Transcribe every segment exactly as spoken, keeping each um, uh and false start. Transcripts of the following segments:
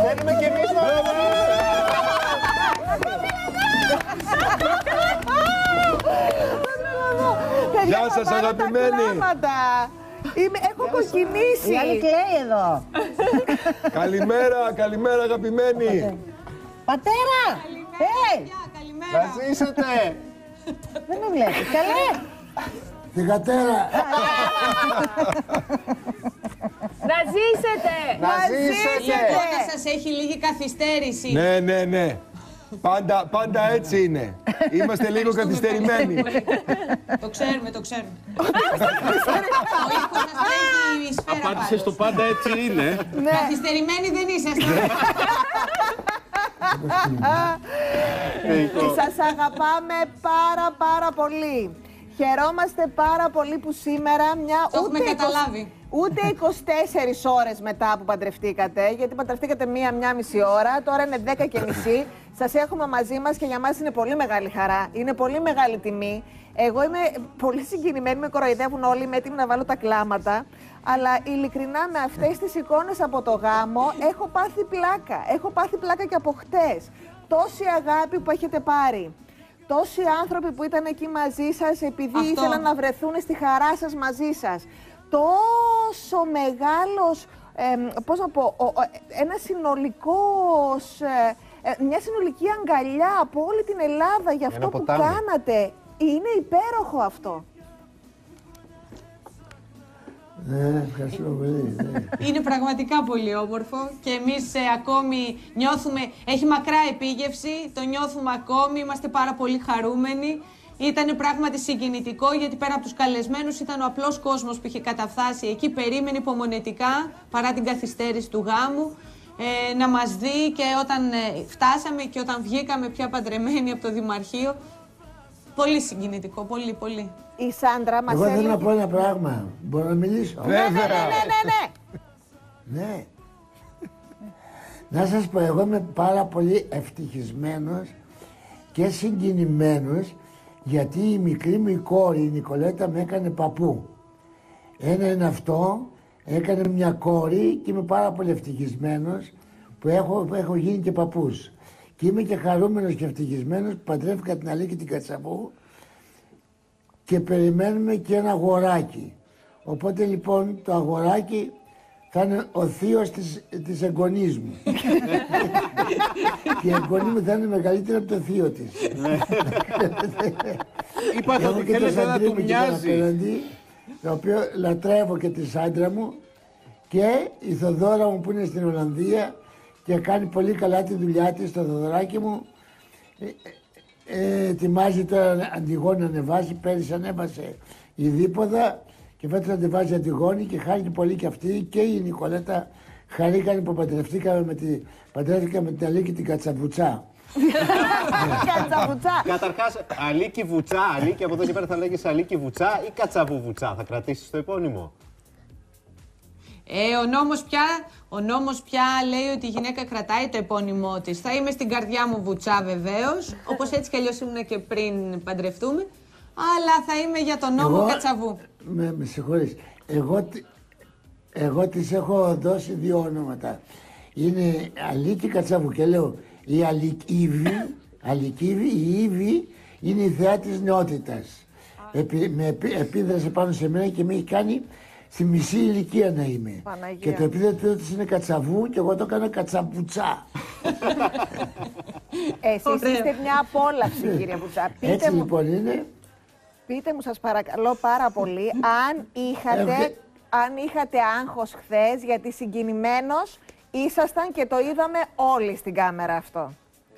Θέλουμε κι εμείς να... Γεια σας αγαπημένοι. Είμαι, έχω κοκκινήσει. Η άλλη κλαίει εδώ. Καλημέρα, καλημέρα αγαπημένοι. Πατέρα! Να ζήσετε. Δεν με βλέπεις, καλέ. Την κατέρα. Να ζήσετε. Να ζήσετε. Όταν σας έχει λίγη καθυστέρηση. Ναι, ναι, ναι. Πάντα, πάντα έτσι είναι. Είμαστε λίγο καθυστερημένοι. Το ξέρουμε, το ξέρουμε. Ο ήχος σας τρέχει η σφαίρα πάνω. Απάντησε στο πάντα έτσι είναι. Καθυστερημένοι δεν είσαστε. Σας αγαπάμε πάρα πάρα πολύ. Χαιρόμαστε πάρα πολύ που σήμερα μια Το έχουμε καταλάβει. Ούτε είκοσι τέσσερις ώρες μετά που παντρευτήκατε, γιατί παντρευτήκατε μία-μία μισή ώρα, τώρα είναι δέκα και μισή. Σας έχουμε μαζί μας και για μας είναι πολύ μεγάλη χαρά, είναι πολύ μεγάλη τιμή. Εγώ είμαι πολύ συγκινημένη, με κοροϊδεύουν όλοι, είμαι έτοιμη να βάλω τα κλάματα. Αλλά ειλικρινά με αυτές τις εικόνες από το γάμο έχω πάθει πλάκα. Έχω πάθει πλάκα και από χτες. Τόση αγάπη που έχετε πάρει. Τόσοι άνθρωποι που ήταν εκεί μαζί σας επειδή Αυτό. ήθελαν να βρεθούν στη χαρά σας μαζί σας. Τόσο μεγάλος, ε, πώς να πω, ο, ο, ένα συνολικός, ε, ε, μια συνολική αγκαλιά από όλη την Ελλάδα για αυτό που ποτάμι. κάνατε. Είναι υπέροχο αυτό. Ναι, ευχαριστώ πολύ. Ναι. Είναι πραγματικά πολύ όμορφο και εμείς ε, ακόμη νιώθουμε, έχει μακρά επίγευση, το νιώθουμε ακόμη, είμαστε πάρα πολύ χαρούμενοι. Ήταν πράγματι συγκινητικό γιατί πέρα από τους καλεσμένους ήταν ο απλός κόσμος που είχε καταφθάσει εκεί, περίμενε υπομονετικά παρά την καθυστέρηση του γάμου ε, να μας δει και όταν ε, φτάσαμε και όταν βγήκαμε πια παντρεμένοι από το Δημαρχείο. Πολύ συγκινητικό, πολύ, πολύ. Η Σάντρα μας Εγώ θέλω έλεγε... να πω ένα πράγμα. Μπορώ να μιλήσω? Ναι, ναι, ναι, ναι, ναι. Ναι. Να σας πω, εγώ είμαι πάρα πολύ ευτυχισμένος και συγκινημένος γιατί η μικρή μου κόρη, η Νικολέτα, με έκανε παππού. Ένα είναι αυτό, έκανε μια κόρη και είμαι πάρα πολύ ευτυχισμένος που έχω, που έχω γίνει και παππούς. Και είμαι και χαρούμενος και ευτυχισμένος που παντρεύτηκα την Αλίκη την Κατσαβού και περιμένουμε και ένα αγοράκι. Οπότε λοιπόν το αγοράκι θα είναι ο θείος της, της εγγονής μου. Και η εγγονή μου θα είναι μεγαλύτερη από το θείο της. Είπατε ότι θέλετε να του μοιάζει. Το οποίο λατρεύω και τη άντρα μου και η Θοδόρα μου που είναι στην Ολλανδία και κάνει πολύ καλά τη δουλειά της, το Θοδωράκι μου. Ε, ε, ετοιμάζει τώρα Αντιγόνη να ανεβάσει, πέρυσι ανέβασε η Δίποδα και φέτος ανεβάζει Αντιγόνη και χάρηκε πολύ και αυτή και η Νικολέτα χαρήκανε που παντρευτήκαμε με, τη, παντρεύτηκα με την Αλίκη την Κατσαβουτσά. Κατσαβουτσά. Καταρχάς, Αλίκη Βουτσά, Αλίκη από εδώ και πέρα θα λέγεις Αλίκη Βουτσά ή Κατσαβού Βουτσά, θα κρατήσεις το επώνυμο? Ε, ο νόμος πια, ο νόμος πια λέει ότι η γυναίκα κρατάει το επώνυμό της. Θα είμαι στην καρδιά μου Βουτσά βεβαίως, όπως έτσι κι αλλιώς ήμουν και πριν παντρευτούμε, αλλά θα είμαι για τον νόμο Εγώ, Κατσαβού. Με, με συγχωρείς. Εγώ, εγώ της έχω δώσει δύο ονόματα. Είναι Αλίκη Κατσαβού και λέω η Αλικίβη, Αλικίβη, η Ήβη είναι η θεά της νεότητας. Επί, με επί, επίδρασε πάνω σε μένα και με έχει κάνει στη μισή ηλικία να είμαι. Παναγία. Και το επίδετο της είναι Κατσαβού και εγώ το έκανα Κατσαβουτσά. Εσείς είστε μια απόλαυση, κύριε Βουτσά. Πείτε Έτσι μου, λοιπόν είναι. πείτε μου, σας παρακαλώ πάρα πολύ, αν είχατε, Εύγε- αν είχατε άγχος χθες, γιατί συγκινημένος ήσασταν και το είδαμε όλοι στην κάμερα αυτό.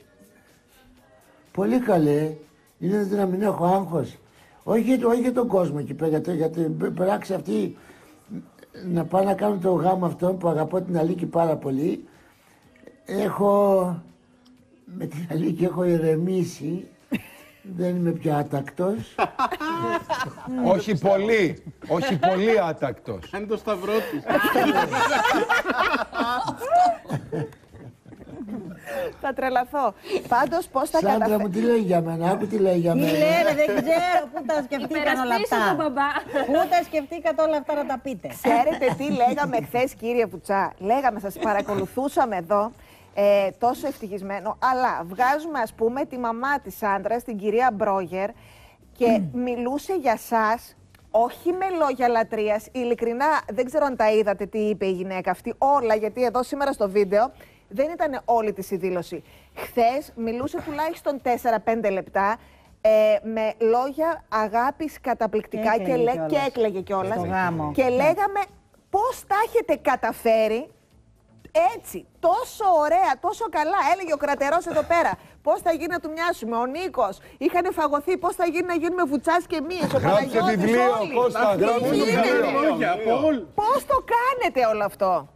Πολύ καλέ. Είναι δηλαδή να μην έχω άγχος. Όχι, για το- όχι για τον κόσμο εκεί πέρα, γιατί, για την πράξη αυτή να πάω να κάνω το γάμο αυτό που αγαπώ την Αλίκη πάρα πολύ. Έχω, με την Αλίκη έχω ηρεμήσει. Δεν είμαι πια άτακτος. Όχι πολύ, όχι πολύ άτακτος. Κάνει το σταυρό της. Θα τρελαθώ. Πάντως, πώς θα Σάντρα μου, καταφέρω. τι λέει για μένα, άκου τι λέει για Τι μένα. λένε, δεν ξέρω πού τα σκεφτήκαν όλα Υπερασπίσου αυτά. τον μπαμπά. Πού τα σκεφτήκατε όλα αυτά να τα πείτε. Ξέρετε τι λέγαμε χθες, κύριε Βουτσά? Λέγαμε, σας παρακολουθούσαμε εδώ ε, τόσο ευτυχισμένο. Αλλά βγάζουμε, ας πούμε, τη μαμά της Σάντρας, την κυρία Μπρόγερ, και mm. μιλούσε για σας, όχι με λόγια λατρείας. Ειλικρινά, δεν ξέρω αν τα είδατε τι είπε η γυναίκα αυτή. Όλα, γιατί εδώ σήμερα στο βίντεο δεν ήταν όλη της η δήλωση. Χθες μιλούσε τουλάχιστον τέσσερα πέντε λεπτά. Ε, με λόγια αγάπης καταπληκτικά και, και, λέ, κιόλας. και έκλαιγε κιόλας. Στο γάμο. Και λέγαμε πώς τα έχετε καταφέρει έτσι, τόσο ωραία, τόσο καλά. Έλεγε ο Κρατερός εδώ πέρα. Πώς θα γίνει να του μοιάσουμε. Ο Νίκος, είχαν φαγωθεί. Πώς θα γίνει να γίνουμε Βουτσάς και εμείς. Ο Γράψε βιβλίο, Κώστα, γράψε βιβλίο. Πώς το κάνετε όλο αυτό.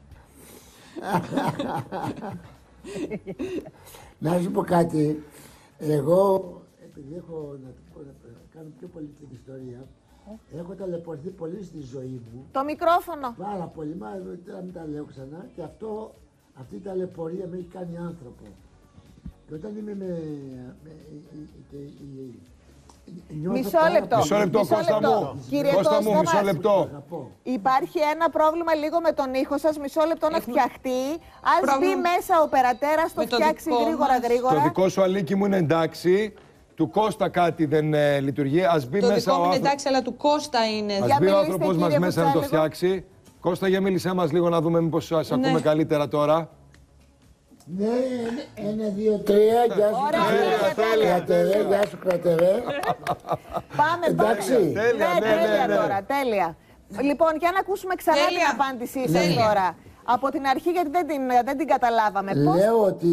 Να σου πω κάτι. Εγώ, επειδή έχω να, να κάνω πιο πολύ την ιστορία, έχω ταλαιπωρηθεί πολύ στη ζωή μου. Το μικρόφωνο. Πάρα πολύ, μα δεν μην τα λέω ξανά. Και αυτό, αυτή η ταλαιπωρία με έχει κάνει άνθρωπο. Και όταν είμαι με... με, με, με Μισό λεπτό. Μισό λεπτό, Κώστα μου. Κύριε Κώστα μου, μισό λεπτό. Υπάρχει ένα πρόβλημα λίγο με τον ήχο σας. Μισό λεπτό να φτιαχτεί. Ας πρόβλημα... μπει μέσα ο περατέρας, το φτιάξει γρήγορα γρήγορα. Το δικό σου Αλίκη μου είναι εντάξει. Του Κώστα κάτι δεν ε, λειτουργεί. Ας μπει το μέσα δικό ο μου είναι άνθρω... εντάξει, αλλά του Κώστα είναι. Ας μπει ο άνθρωπος μας μέσα να το φτιάξει. Κώστα, για μίλησέ μας λίγο να δούμε μήπως σας ναι. ακούμε καλύτερα τώρα. Ναι, ένα, δύο, τρία, γεια σου Κρατερέ, γεια σου Κρατερέ. Πάμε, εντάξει. πάμε. Τέλεια, ναι, ναι, ναι, τέλεια ναι. τώρα, τέλεια. Λοιπόν, για να ακούσουμε ξανά Τέλεια. την απάντησή σας τώρα. Από την αρχή, γιατί δεν την, δεν την καταλάβαμε. Πώς... Λέω ότι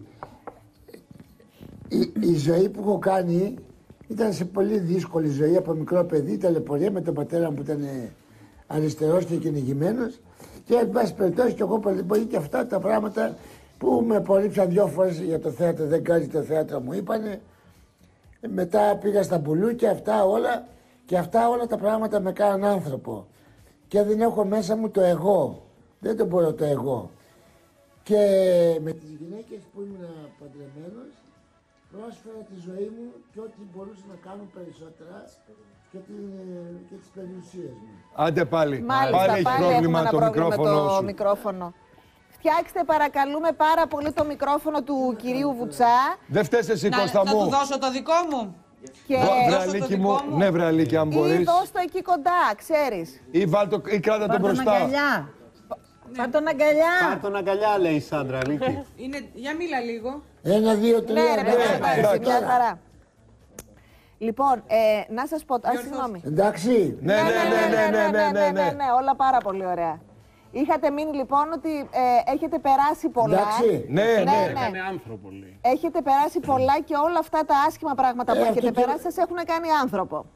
η, η ζωή που έχω κάνει ήταν σε πολύ δύσκολη ζωή από μικρό παιδί, ταλαιπωρία με τον πατέρα μου που ήταν αριστερός και κυνηγημένος. Και εν πάση περιπτώσει και εγώ πολύ πολύ και αυτά τα πράγματα που με απορρίψαν δυο φορές για το θέατρο, δεν κάνει το θέατρο μου είπανε. Μετά πήγα στα μπουλούκια, αυτά όλα και αυτά όλα τα πράγματα με κάναν άνθρωπο. Και δεν έχω μέσα μου το εγώ, δεν το μπορώ το εγώ. Και με τις γυναίκες που ήμουν παντρεμένος πρόσφερα τη ζωή μου και ό,τι μπορούσα να κάνω περισσότερα και, την, και τις περιουσίες μου. Άντε πάλι, Μάλιστα, πάλι έχει πάλι πρόβλημα έχουμε το ένα πρόβλημα μικρόφωνο με το σου. μικρόφωνο. Φτιάξτε παρακαλούμε πάρα πολύ το μικρόφωνο του κυρίου Βουτσά. Δεν φταίς εσύ, Να, Κώστα να μου. του δώσω το δικό μου. Και... Βρε δώσω το Αλίκη δικό μου, μου. ναι βρε Αλίκη αν Ή μπορείς. δώσ' το εκεί κοντά, ξέρεις. Ή, βάλ το, ή κράτα το Πάρ' τον μπροστά. αγκαλιά. Πάρ' τον αγκαλιά. Πάρ' τον αγκαλιά, λέει η Σάντρα, Αλίκη. Είναι... Για μίλα λίγο. Ένα, δύο, τρία. Ναι, ρε παιδιά, ναι, εντάξει, εντάξει. μια χαρά. Λοιπόν, ε, να σας πω... Α, συγγνώμη. Εντάξει. Ναι, ναι, ναι, ναι, ναι, ναι, ναι. ναι, όλα πάρα πολύ ωραία. Είχατε μείνει λοιπόν ότι ε, έχετε περάσει πολλά. Εντάξει. Ναι, ναι. Έκανε άνθρωπο, λέει. Έχετε περάσει πολλά και όλα αυτά τα άσχημα πράγματα που Ε, έχετε αυτό και- περάσει σας έχουν κάνει άνθρωπο.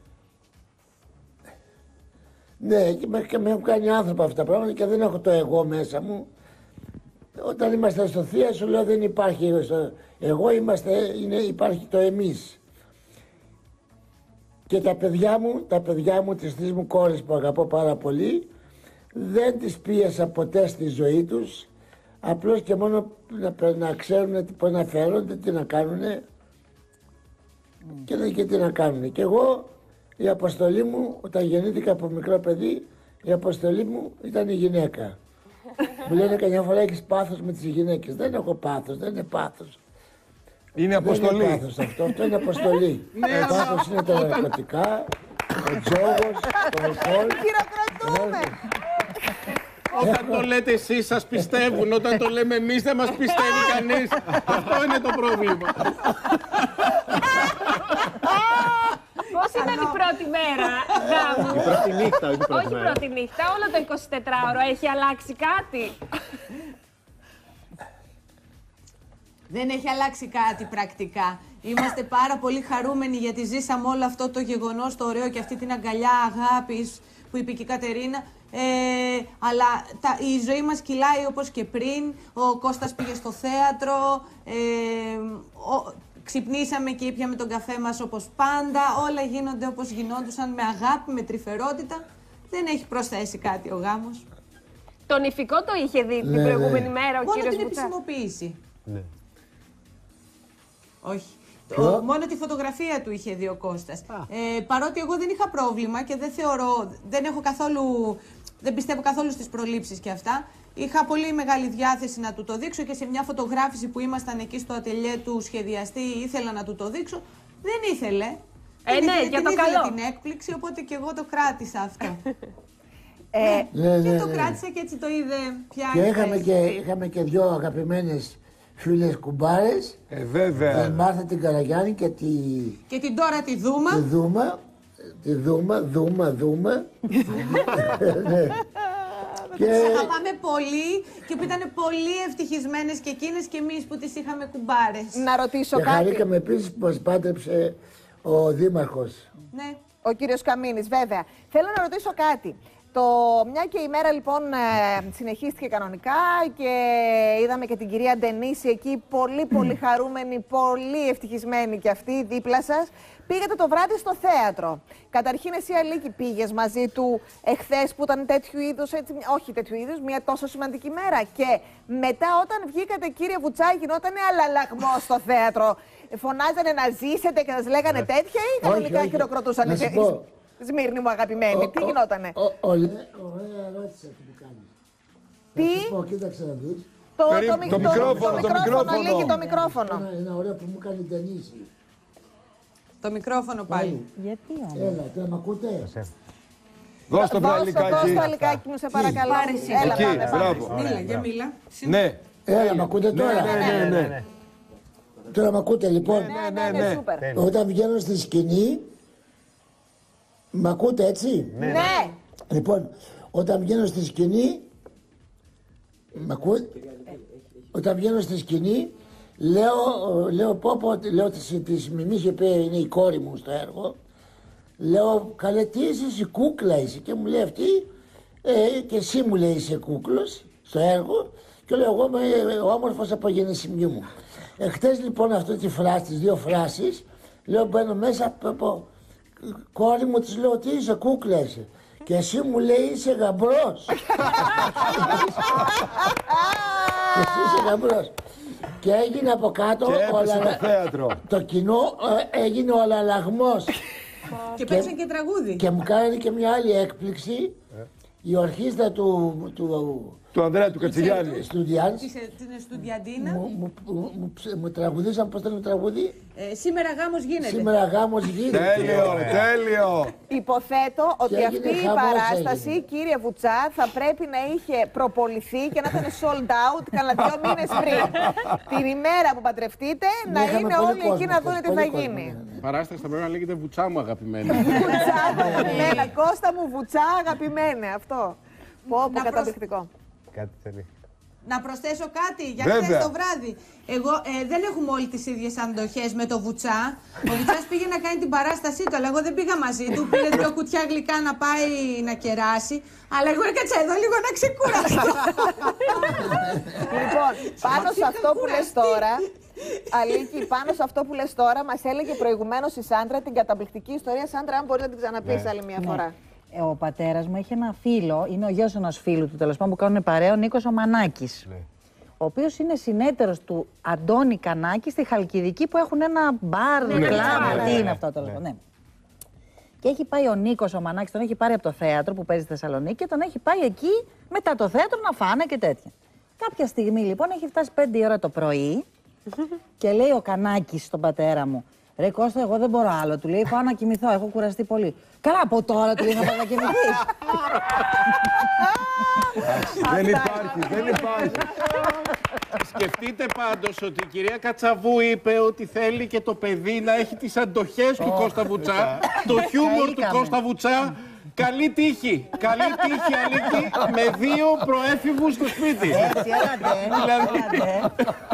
Ναι, και με, και με έχουν κάνει άνθρωπο αυτά τα πράγματα και δεν έχω το εγώ μέσα μου. Όταν είμαστε στο θεία σου λέω δεν υπάρχει στο εγώ, είμαστε, είναι, υπάρχει το εμείς. Και τα παιδιά μου, τα παιδιά μου, τις τρεις μου κόρες που αγαπώ πάρα πολύ, δεν τις πίεσα ποτέ στη ζωή τους, απλώς και μόνο να, να ξέρουν πώς να φέρονται, τι να κάνουνε και, να- και τι να κάνουνε. Και εγώ η αποστολή μου, όταν γεννήθηκα από μικρό παιδί, η αποστολή μου ήταν η γυναίκα. Μου λένε καμιά φορά έχεις πάθος με τις γυναίκες. Δεν έχω πάθος, δεν είναι πάθος. Είναι Δεν είναι αποστολή. πάθος αυτό, αυτό είναι αποστολή. Το πάθος είναι τα ναρκωτικά, ο τζόγος, το αλκοόλ. Χειροκροτούμε! Όταν το λέτε εσείς σας πιστεύουν, όταν το λέμε εμείς δεν μας πιστεύει κανείς. Αυτό είναι το πρόβλημα. Πώς ήταν η πρώτη μέρα γάμου? Η πρώτη νύχτα, όχι η πρώτη Όχι μέρα. πρώτη νύχτα, όλο το εικοσιτετράωρο έχει αλλάξει κάτι. Δεν έχει αλλάξει κάτι πρακτικά. Είμαστε πάρα πολύ χαρούμενοι γιατί ζήσαμε όλο αυτό το γεγονός, το ωραίο και αυτή την αγκαλιά αγάπης που είπε και η Κατερίνα. Ε, αλλά τα, η ζωή μας κυλάει όπως και πριν. Ο Κώστας πήγε στο θέατρο. Ε, ο, ξυπνήσαμε και ήπιαμε τον καφέ μας όπως πάντα. Όλα γίνονται όπως γινόντουσαν, με αγάπη, με τρυφερότητα. Δεν έχει προσθέσει κάτι ο γάμος. Το νηφικό το είχε δει την Ναι, προηγούμενη ναι. μέρα ο Μόνο κύριος την Βουτσάς. επισημοποίηση. Ναι. Όχι. Ποιο? Ο- μόνο τη φωτογραφία του είχε δει ο Κώστας. Ε, παρότι εγώ δεν είχα πρόβλημα και δεν θεωρώ, δεν έχω καθόλου Δεν πιστεύω καθόλου στις προλήψεις και αυτά. Είχα πολύ μεγάλη διάθεση να του το δείξω και σε μια φωτογράφηση που ήμασταν εκεί στο ατελιέ του σχεδιαστή ήθελα να του το δείξω. Δεν ήθελε. Ε, δεν ναι, ήθελε, για την το ήθελε καλό. την έκπληξη, οπότε και εγώ το κράτησα αυτό. Ε, Ναι, και ναι, το ναι. κράτησα και έτσι το είδε πια. Και η είχαμε θέση. και, είχαμε και δυο αγαπημένες φίλες κουμπάρες. Ε, Τη βέβαια. Μάρθα την Καραγιάννη και τη, Και την τώρα τη δούμα. τη Δούμα. Τη Δούμα, Δούμα, Δούμα. Ναι. Και Τις αγαπάμε πολύ και που ήταν πολύ ευτυχισμένες και εκείνες και εμείς που τις είχαμε κουμπάρες. να ρωτήσω Και κάτι. χαρήκαμε επίσης που μας πάτρεψε ο Δήμαρχος. Ναι. Ο κύριος Καμίνης, βέβαια. Θέλω να ρωτήσω κάτι. Το, μια και η μέρα λοιπόν ε, συνεχίστηκε κανονικά και είδαμε και την κυρία Ντενίση εκεί πολύ πολύ χαρούμενη, πολύ ευτυχισμένη κι αυτή δίπλα σας. Πήγατε το βράδυ στο θέατρο. Καταρχήν εσύ Αλίκη πήγες μαζί του εχθές που ήταν τέτοιου είδους, έτσι, όχι τέτοιου είδους, μια τόσο σημαντική μέρα. Και μετά όταν βγήκατε κύριε Βουτσά γινόταν αλαλαγμό στο θέατρο. Φωνάζανε να ζήσετε και σας λέγανε τέτοια ή κανονικά όχι. χειροκροτούσαν Να οι σου πω. Σμύρνη μου αγαπημένη, τι γινότανε. Ο- ο- Ωραία ερώτηση αυτή που κάνεις. Τι? Θα σου πω, κοίταξε να δεις. Το, Περίμενε, μι- το μικρόφωνο, το μικρόφωνο. Αλίκη, το μικρόφωνο. Ένα, ένα ωραίο που μου κάνει η Ντενίση. Το μικρόφωνο πάλι. Γιατί όμως. Έλα, τώρα μ' ακούτε. Δώσ' το Δώσ' βραλικάκι. το αλικάκι μου, σε παρακαλώ. Πάρε εσύ. Έλα, Εκεί, πάμε, πάμε. μπράβο. Μίλα, για μίλα. Ναι. Έλα, μ' ακούτε τώρα. Ναι, ναι, ναι. Τώρα μ' ακούτε λοιπόν. Ναι, ναι, ναι, σούπερ. Όταν βγαίνω στη σκηνή, μ' ακούτε έτσι. Ναι. Λοιπόν, όταν βγαίνω στη σκηνή, μ' ακούτε. Όταν βγαίνω στη σκηνή, λέω, λέω πω πω, λέω της, της Μιμής, η οποία είναι η κόρη μου στο έργο, λέω, καλέ τι είσαι, εσύ κούκλα είσαι. Και μου λέει αυτή, ε, και εσύ μου λέει είσαι κούκλος στο έργο. Και λέω, εγώ είμαι ο όμορφος από γεννησιμιού μου. Εχθές λοιπόν αυτή τη φράση, τις δύο φράσεις, λέω, μπαίνω μέσα, πω, κόρη μου της λέω, τι είσαι, κούκλα είσαι. Και εσύ μου λέει, είσαι γαμπρός. Και εσύ είσαι γαμπρός. Και έγινε από κάτω Και έπεσε όλα- το θέατρο. το κοινό ε, έγινε ο αλαλαγμός. Και παίξαν και τραγούδι. Και μου κάνανε και μια άλλη έκπληξη. Η ορχήστρα του, του Του Ανδρέα του Κατσιγιάννη. Στουδιάνς Της, ε, την Στουντιαντίνα. μου, μου, μου, μου, ψ- μου τραγουδήσαν, πώς ήταν το τραγούδι. Ε, σήμερα γάμος γίνεται. Σήμερα γάμος γίνεται. Τέλειο, τέλειο. Υποθέτω ότι έγινε αυτή η χαμός, παράσταση, έγινε. κύριε Βουτσά, θα πρέπει να είχε προποληθεί και να ήταν sold out κάνα δύο μήνες πριν. Την ημέρα που παντρευτείτε, να είχαμε είναι πολύ όλοι εκεί κόσμο να χθες, δουν τι πολύ θα κόσμο, γίνει. ναι, ναι. Η παράσταση θα πρέπει να λέγεται Βουτσά μου αγαπημένη. Βουτσά μου αγαπημένα, Κώστα μου Βουτσά αγαπημένε, αυτό. Πω, πω, Να προσ- καταπληκτικό. Κάτι θέλει. Να προσθέσω κάτι για Βέβαια. χθες το βράδυ. Εγώ ε, δεν έχουμε όλοι τις ίδιες αντοχές με το Βουτσά. Ο Βουτσάς πήγε να κάνει την παράστασή του, αλλά εγώ δεν πήγα μαζί του. Πήρε δύο κουτιά γλυκά να πάει να κεράσει. Αλλά εγώ έκατσα εδώ λίγο να ξεκουραστώ. Λοιπόν, πάνω σε αυτό που λες τώρα, Αλίκη, πάνω σε αυτό που λες τώρα, μας έλεγε προηγουμένως η Σάντρα την καταπληκτική ιστορία. Σάντρα, αν μπορεί να την ξαναπείς άλλη μια φορά. Ε, Ο πατέρας μου έχει ένα φίλο, είναι ο γιος ενός φίλου του τέλος πάντων που κάνουν παρέα, ο Νίκος ο Μανάκης. Ο οποίος είναι συνέτερος του Αντώνη Κανάκη στη Χαλκιδική που έχουν ένα μπαρ, ναι, κλαμπ, ναι, τι ναι, είναι αυτό τέλος πάντων. Ναι. Και έχει πάει ο Νίκος ο Μανάκης, τον έχει πάρει από το θέατρο που παίζει στη Θεσσαλονίκη και τον έχει πάει εκεί μετά το θέατρο να φάνε και τέτοια. Κάποια στιγμή λοιπόν έχει φτάσει πέντε η ώρα το πρωί και λέει ο Κανάκης στον πατέρα μου, ρε Κώστα, εγώ δεν μπορώ άλλο. Του λέει, πάω να κοιμηθώ, έχω κουραστεί πολύ. Καλά, από τώρα του λέει, θα πάω να κοιμηθείς. Δεν υπάρχει, δεν υπάρχει. Σκεφτείτε πάντως ότι η κυρία Κατσαβού είπε ότι θέλει και το παιδί να έχει τις αντοχές του Κώστα Βουτσά, το χιούμορ του Καήκαμε. Κώστα Βουτσά. Καλή τύχη, καλή τύχη Αλίκη, με δύο προέφηβους στο σπίτι. Έτσι, έλατε, Δηλαδή. έλατε.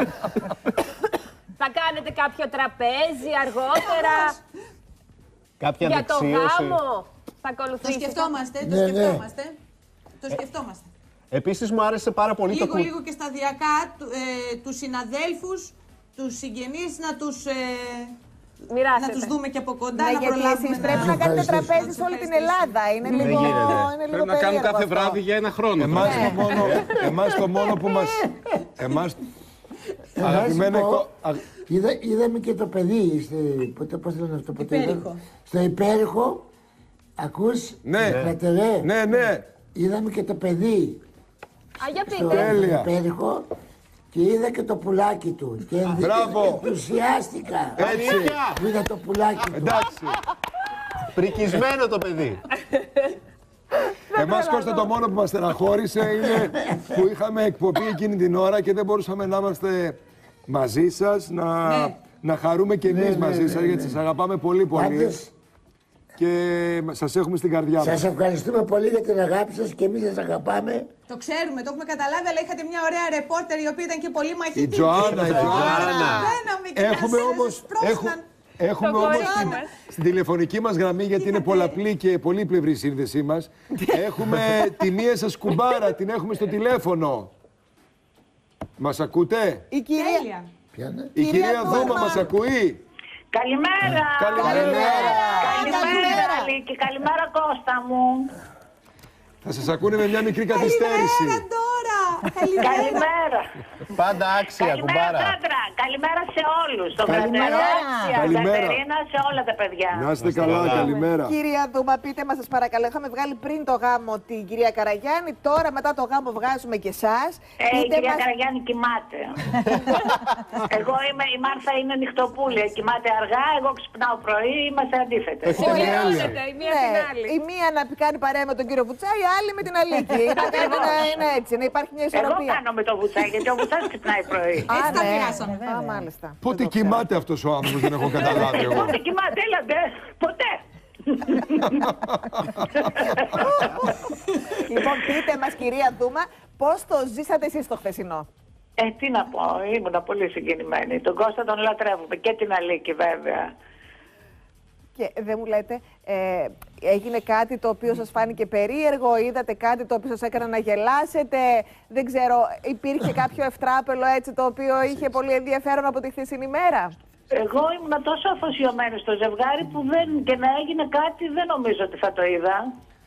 Θα κάνετε κάποιο τραπέζι αργότερα Κάποια για το δεξίωση. γάμο. Θα Το ακολουθήσει. σκεφτόμαστε, το Ναι, ναι. σκεφτόμαστε. Το σκεφτόμαστε. Επίσης μου άρεσε πάρα πολύ το Λίγο, που... λίγο και σταδιακά του- ε, τους συναδέλφους, τους συγγενείς να τους, ε, να Μοιράσετε. τους δούμε και από κοντά, Ναι, να γιατί προλάβουμε εσείς πρέπει να κάνετε Ευχαριστήσω. τραπέζι σε όλη την Ελλάδα. Είναι λίγο, γίνεται. είναι λίγο Πρέπει να κάνουν περίεργο κάθε αυτό. βράδυ για ένα χρόνο. Εμάς το μόνο, εμάς το μόνο που μας... Εμάς... Αγαπημένο... πω, κο- α- Είδα, είδαμε και το παιδί, στο, πότε, πώς λένε αυτό, πότε Υπέρηχο. είδαμε? Στο υπέρηχο, ακούς, Ναι. κρατερέ. Ναι, ναι. είδαμε και το παιδί Α, για στο πείτε. υπέρηχο και είδα και το πουλάκι του. Και Μπράβο. ενθουσιάστηκα Έτσι. που είδα το πουλάκι του. Εντάξει. Πρικισμένο το παιδί. Εμάς, Κώστα, το μόνο που μας στεναχώρησε είναι που είχαμε εκπομπή εκείνη την ώρα και δεν μπορούσαμε να είμαστε μαζί σας, να, να χαρούμε και εμείς Ναι, ναι, μαζί ναι, σας, ναι. γιατί σας αγαπάμε πολύ πολύ Πάντως, και σας έχουμε στην καρδιά μας. σας ευχαριστούμε πολύ για την αγάπη σας και εμείς σας αγαπάμε. Το ξέρουμε, το έχουμε καταλάβει, αλλά είχατε μια ωραία ρεπόρτερ η οποία ήταν και πολύ μαχητική. Η Τζοάννα, η Τζοάννα. Μπαίναμε και Έχουμε μας όμως, έσπρωχναν. έχουμε, έχουμε Το όμως κορίτσι στην, μας. στην τηλεφωνική μας γραμμή, γιατί είναι πολλαπλή και πολύπλευρη η σύνδεσή μας, έχουμε τη μία σας κουμπάρα, την έχουμε στο τηλέφωνο. Μας ακούτε? Η κυρία. Τέλεια. Ποια είναι? Η Κυρία κυρία Δούμα Δούμα. μας ακούει? Καλημέρα. Καλημέρα. Καλημέρα, Λίκη. Καλημέρα, Κώστα μου. Θα σας ακούνε με μια μικρή καθυστέρηση. Καλημέρα τώρα. Καλημέρα. Καλημέρα. Πάντα άξια, Καλημέρα, κουμπάρα. Πέτρα. Καλημέρα σε όλους. Στον Καλημέρα. Κρατερό, Καλημέρα. Κατερίνα, σε όλα τα παιδιά. Να είστε καλά, καλημέρα. Κυρία Δούμα, πείτε μας σας παρακαλώ. Είχαμε βγάλει πριν το γάμο την κυρία Καραγιάννη. Τώρα μετά το γάμο βγάζουμε και εσάς. Ε, η κυρία Καραγιάννη κοιμάται. Εγώ είμαι, η Μάρθα είναι νυχτοπούλη. Κοιμάται αργά, εγώ ξυπνάω πρωί, είμαστε αντίθετες. Ολαιώνεται η μία την Ναι, άλλη. η μία να κάνει παρέα με τον κύριο Βουτσά, η άλλη με την Αλίκη. Να κάνει να είναι έτσι, να υπάρχει μια Εγώ ισορροπία. κάνω με το Βουτσά, γιατί ο Βουτσάς ξυπνάει πρωί. Α, Έτσι τα ναι. μοιράσαμε. Α, μάλιστα. Πότε κοιμάται αυτός ο άνθρωπος, δεν έχω καταλάβει εγώ. Πότε κοιμάται, έλατε, ποτέ. Λοιπόν, πείτε μας, κυρία Δούμα, πώς το ζήσατε εσείς το χθεσινό? Ε, τι να πω, ήμουν πολύ συγκινημένη. Τον Κώστα τον λατρεύουμε και την Αλίκη βέβαια. Και δεν μου λέτε, ε, έγινε κάτι το οποίο σας φάνηκε περίεργο, είδατε κάτι το οποίο σας έκανε να γελάσετε, δεν ξέρω, υπήρχε κάποιο ευτράπελο έτσι το οποίο είχε πολύ ενδιαφέρον από τη χθεσινή μέρα? Εγώ ήμουν τόσο αφοσιωμένη στο ζευγάρι που δεν, και να έγινε κάτι δεν νομίζω ότι θα το είδα.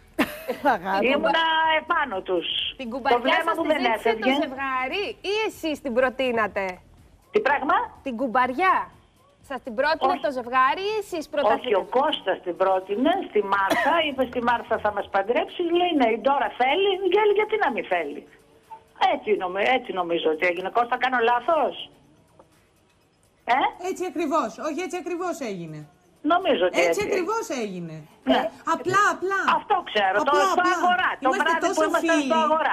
Ήμουνα επάνω τους. Την Το κουμπαριά βλέμμα σας μου τη δεν ζήτησε το έφευγε. ζευγάρι ή εσείς την προτείνατε? Τι πράγμα? Την κουμπαριά. Σας την πρότεινε Όχι. το ζευγάρι ή εσείς Όχι, ο προταθήκατε? Κώστας την πρότεινε στη Μάρθα, είπε στη Μάρθα θα μας παντρέψει, λέει ναι, η Ντόρα θέλει, γέλει γιατί να μην θέλει. Έτσι, νομι, έτσι νομίζω ότι έγινε. Κώστα, κάνω λάθος? Ε? Έτσι ακριβώς. Όχι, έτσι ακριβώς έγινε. Νομίζω ότι Έτσι έτσι. ακριβώς έγινε. Ναι. Ε, απλά, απλά. Αυτό ξέρω, το Απλά, στο απλά. αγορά. Το Είμαστε βράδυ που τόσο ήμασταν φίλοι. στο αγορά.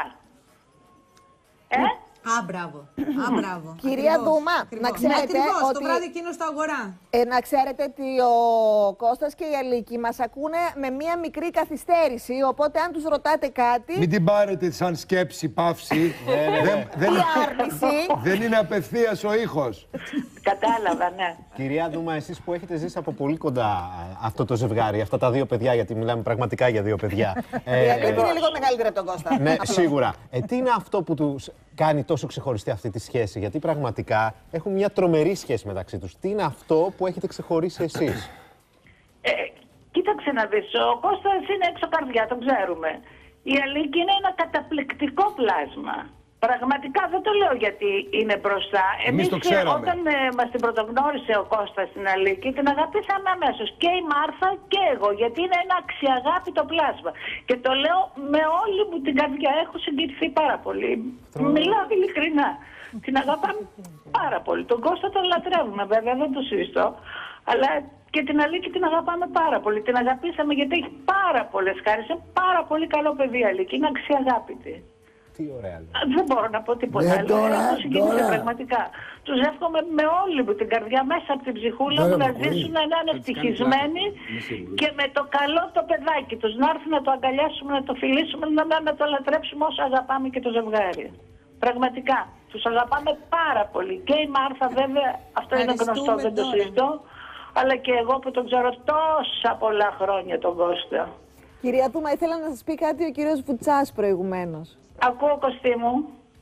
Ε? Α, μπράβο. Α, μπράβο. Κυρία Ακριβώς, Δούμα, ακριβώς. να ξέρετε Ναι, ακριβώς, ότι- το βράδυ εκείνο στο αγορά. Ε, να ξέρετε ότι ο Κώστας και η Αλίκη μας ακούνε με μία μικρή καθυστέρηση, οπότε αν τους ρωτάτε κάτι, Μην την πάρετε σαν σκέψη, παύση. δεν, δεν, ή άρνηση, δεν είναι απευθείας ο ήχος. Κατάλαβα, ναι. Κυρία Δούμα, εσείς που έχετε ζήσει από πολύ κοντά αυτό το ζευγάρι, αυτά τα δύο παιδιά, γιατί μιλάμε πραγματικά για δύο παιδιά. η Αλίκη είναι λίγο μεγαλύτερη από τον Κώστα. Ναι, Απλώς. σίγουρα. Ε, τι είναι αυτό που τους κάνει τόσο ξεχωριστή αυτή τη σχέση? Γιατί πραγματικά έχουν μια τρομερή σχέση μεταξύ τους. Τι είναι αυτό που έχετε ξεχωρίσει εσείς? Ε, κοίταξε να δεις, ο Κώστας είναι έξω καρδιά, το ξέρουμε. Η Αλίκη είναι ένα καταπληκτικό πλάσμα. Πραγματικά δεν το λέω γιατί είναι μπροστά. Εμείς το ξέραμε. Όταν ε, μας την πρωτογνώρισε ο Κώστας στην Αλίκη, την αγαπήσαμε αμέσως. Και η Μάρθα και εγώ, γιατί είναι ένα αξιαγάπητο πλάσμα. Και το λέω με όλη μου την καρδιά. Έχω συγκινηθεί πάρα πολύ. Μιλάω ειλικρινά. Την αγαπάμε πάρα πολύ. Τον Κώστα τον λατρεύουμε βέβαια, δεν το συζητώ. Αλλά και την Αλίκη την αγαπάμε πάρα πολύ. Την αγαπήσαμε γιατί έχει πάρα πολλές χάρες. Είναι πάρα πολύ καλό παιδί η Αλίκη. Είναι αξιαγάπητη. Τι ωραία. Δεν μπορώ να πω τίποτα Ναι, άλλο. τώρα, Έχω συγκινηθεί τώρα. πραγματικά. Τους εύχομαι με όλη μου την καρδιά μέσα από την ψυχούλα Τώρα μου να με ακούει. ζήσουν, να είναι ευτυχισμένοι και με το καλό το παιδάκι τους. Να έρθουν να το αγκαλιάσουμε, να το φιλήσουμε, να, να, να το λατρέψουμε όσο αγαπάμε και το ζευγάρι. Πραγματικά. Τους αγαπάμε πάρα πολύ. Και η Μάρθα βέβαια, αυτό είναι Ευχαριστούμε γνωστό, δεν το τώρα. συζητώ. Αλλά και εγώ που τον ξέρω τόσα πολλά χρόνια τον Κώστα. Κυρία Δούμα, ήθελα να σας πει κάτι ο κύριος Βουτσάς προηγουμένως. Ακούω, Κωστή μου.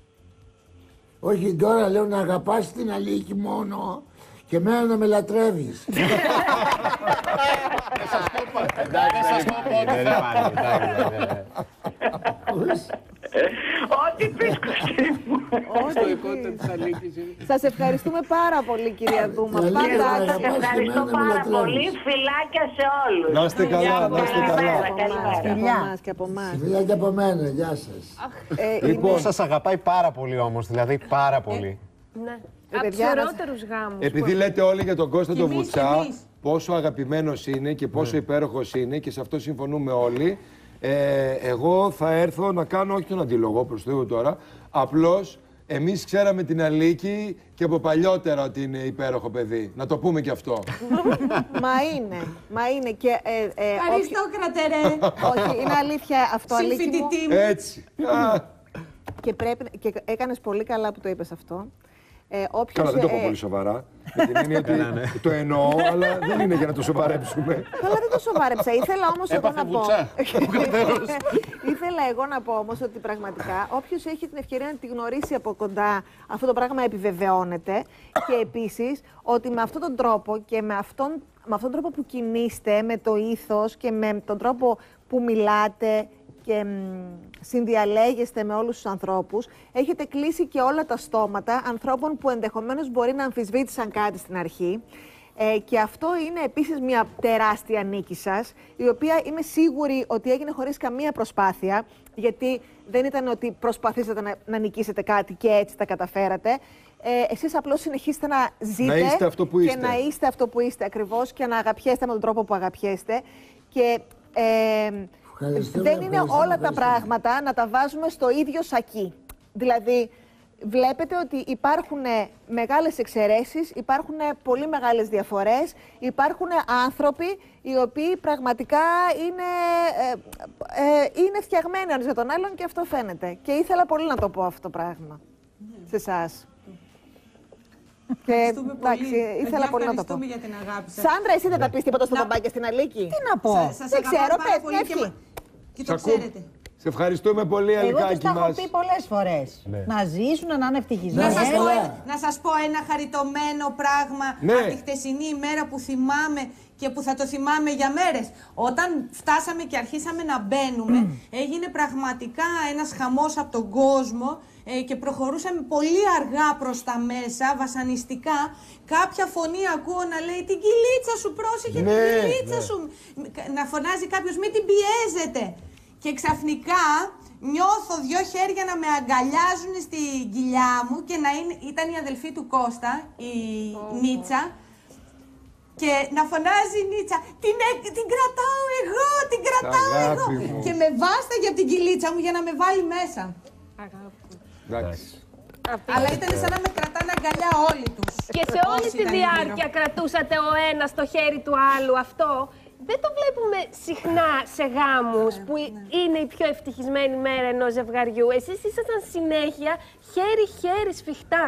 Όχι, τώρα λέω να αγαπάς την Αλίκη μόνο και εμένα να με λατρεύεις. Εντάξει, δεν υπάρχει. εντάξει, ναι, ναι. Ακούς? Ό,τι πεις, Κωστή μου. Στο υπότιτλο της Αλίκης. Σας ευχαριστούμε πάρα πολύ, κυρία Δούμα. Καλή Και Πάντα εγώ Πάντα σας ευχαριστώ άσχημα, πάρα μην με πολύ. Φιλάκια σε όλους. Να είστε καλά, να είστε καλά. Καλημέρα. και από εμάς και από εμάς. Φιλιά και από μένα, γεια σας. Ε, Λοιπόν, σας αγαπάει πάρα πολύ όμως, δηλαδή πάρα πολύ. Ναι. Ε, Από τους παιδιά, να- ωραιότερους γάμους. Επειδή λέτε όλοι για τον Κώστα Κι τον εμείς, Βουτσά, κι εμείς. πόσο αγαπημένος είναι και πόσο υπέροχος είναι και σε αυτό συμφωνούμε όλοι, ε, εγώ θα έρθω να κάνω, όχι τον αντιλογό προς Θεού τώρα, απλώς εμείς ξέραμε την Αλίκη και από παλιότερα ότι είναι υπέροχο παιδί. Να το πούμε και αυτό. Μα είναι, μα είναι και... Ε, ε, Ευχαριστώ, κρατερέ. όποιο- όχι, είναι αλήθεια αυτό, Αλίκη μου. Συμφοιτητή μου. Έτσι. Α, Και, πρέπει, και έκανες πολύ καλά που το είπες αυτό. Ε, όποιος, καλά, δεν το πω ε, πολύ σοβαρά. Με την έννοια ότι το εννοώ, αλλά δεν είναι για να το σοβαρέψουμε. Καλά, δεν το σοβάρεψα. Ήθελα όμως εγώ Έπαθε να πω. βουτσά. Ήθελα εγώ να πω όμως ότι πραγματικά όποιος έχει την ευκαιρία να τη γνωρίσει από κοντά, αυτό το πράγμα επιβεβαιώνεται. Και επίσης ότι με αυτόν τον τρόπο και με αυτόν, με αυτόν τον τρόπο που κινείστε, με το ήθος και με τον τρόπο που μιλάτε και μ, συνδιαλέγεστε με όλους τους ανθρώπους, έχετε κλείσει και όλα τα στόματα ανθρώπων που ενδεχομένως μπορεί να αμφισβήτησαν κάτι στην αρχή. Ε, και αυτό είναι επίσης μια τεράστια νίκη σας, η οποία είμαι σίγουρη ότι έγινε χωρίς καμία προσπάθεια, γιατί δεν ήταν ότι προσπαθήσατε να, να νικήσετε κάτι και έτσι τα καταφέρατε. Ε, εσείς απλώς συνεχίστε να ζείτε Να είστε αυτό που και είστε. να είστε αυτό που είστε ακριβώς και να αγαπιέστε με τον τρόπο που αγαπιέστε. Και ε, Ευχαριστούμε, δεν είναι ευχαριστούμε, όλα τα ευχαριστούμε. πράγματα να τα βάζουμε στο ίδιο σακί. Δηλαδή, βλέπετε ότι υπάρχουν μεγάλες εξαιρέσεις, υπάρχουν πολύ μεγάλες διαφορές, υπάρχουν άνθρωποι οι οποίοι πραγματικά είναι, ε, ε, είναι φτιαγμένοι ένας για τον άλλον και αυτό φαίνεται. Και ήθελα πολύ να το πω αυτό το πράγμα σε εσάς. Και Ευχαριστούμε εντάξει, πολύ. ήθελα Παιδιά, πολύ να το πω. ευχαριστούμε για την αγάπη σας. Σάντρα, εσύ δεν θα πεις τίποτα στο Να- μπαμπάκι και στην Αλίκη. Τι να πω. Σας- σας Δεν αγαπάω ξέρω, πάρα πες, πολύ μια και ευχή. μα- Και Σ' το ακούμε. ξέρετε. Σε ευχαριστούμε πολύ, Εγώ τους Αλικάκι τα έχω μας. πει πολλές φορές. Ναι. Να ζήσουν, να είναι Να ευτυχισμένοι. σας, Ναι, πω, καλά. ένα- να σας πω ένα χαριτωμένο πράγμα Ναι. από τη χτεσινή ημέρα που θυμάμαι και που θα το θυμάμαι για μέρες. Όταν φτάσαμε και αρχίσαμε να μπαίνουμε, έγινε πραγματικά ένας χαμός από τον κόσμο ε, και προχωρούσαμε πολύ αργά προς τα μέσα, βασανιστικά. Κάποια φωνή ακούω να λέει «Την κυλίτσα σου, πρόσεχε Ναι, την κυλίτσα ναι. σου». Να φωνάζει κάποιος «Μην την πιέζετε». Και ξαφνικά νιώθω δυο χέρια να με αγκαλιάζουν στην κοιλιά μου και να είναι, ήταν η αδελφή του Κώστα, η Νίτσα, και να φωνάζει η Νίτσα την, ε- την κρατάω εγώ, την κρατάω εγώ. Αγάπη μου. Και με βάσταγε από την κυλίτσα μου για να με βάλει μέσα. Εντάξει. Αλλά ήταν σαν να με κρατάνε αγκαλιά όλοι τους. Και σε όλη όσοι τη ήταν διάρκεια γύρω. κρατούσατε ο ένας το χέρι του άλλου. Αυτό δεν το βλέπουμε συχνά σε γάμους που είναι η πιο ευτυχισμένη μέρα ενός ζευγαριού. Εσείς ήσασταν συνέχεια χέρι-χέρι σφιχτά.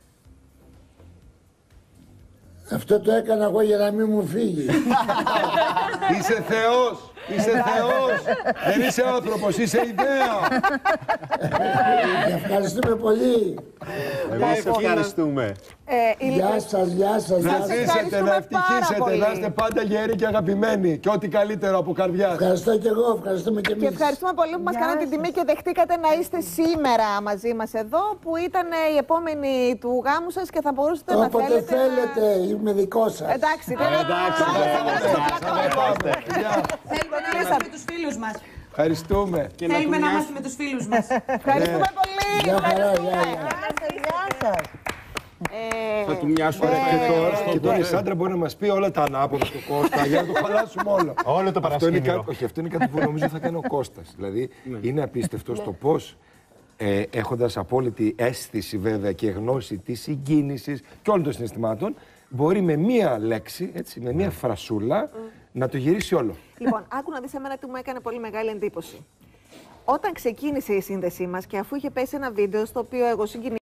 Αυτό το έκανα εγώ για να μην μου φύγει. Είσαι Θεός! Είσαι Θεός! Δεν είσαι άνθρωπος, είσαι ιδέα! Και ευχαριστούμε πολύ. Εμείς ευχαριστούμε. Ε, η- Γεια σας, γεια σας, Να γεια σας. ζήσετε, ευχαριστούμε να πάρα ευτυχήσετε, πολύ. να είστε πάντα γεροί και αγαπημένοι. Και ό,τι καλύτερο από καρδιά. Ευχαριστώ και εγώ, ευχαριστούμε και Και εμείς. ευχαριστούμε πολύ που μας κάνατε την τιμή και δεχτήκατε να είστε σήμερα μαζί μας εδώ, που ήταν η επόμενη του γάμου σας και θα μπορούσατε να Όποτε θέλετε. θέλετε, είμαι δικό σας. Να... Εντάξει, δεν Εντάξει, Γεια. Θέλουμε να είμαστε με τους φίλους μας. Ευχαριστούμε. Θέλουμε να είμαστε με τους φίλους μας. Ευχαριστούμε πολύ. Γεια χαρά, Ευχαριστούμε. γεια, γεια. Γεια σας. Ε, Θα του μοιάσουν Και αυτά τώρα, στον και τώρα η ποτέ. Σάντρα μπορεί να μας πει όλα τα ανάποδα του Κώστα για να το χαλάσουμε όλο. Όλο το Αυτό είναι παρασκήνιο. κάτι, όχι, αυτό είναι κάτι που νομίζω θα κάνει ο Κώστας. Δηλαδή, είναι απίστευτο στο πώς, ε, έχοντας απόλυτη αίσθηση βέβαια και γνώση της συγκίνησης και όλων των συναισθημάτων, μπορεί με μία λέξη, έτσι, με μία φρασούλα, να το γυρίσει όλο. Λοιπόν, άκου να δεις εμένα τι μου έκανε πολύ μεγάλη εντύπωση. Όταν ξεκίνησε η σύνδεσή μας και αφού είχε πέσει ένα βίντεο στο οποίο εγώ συγκινήθηκα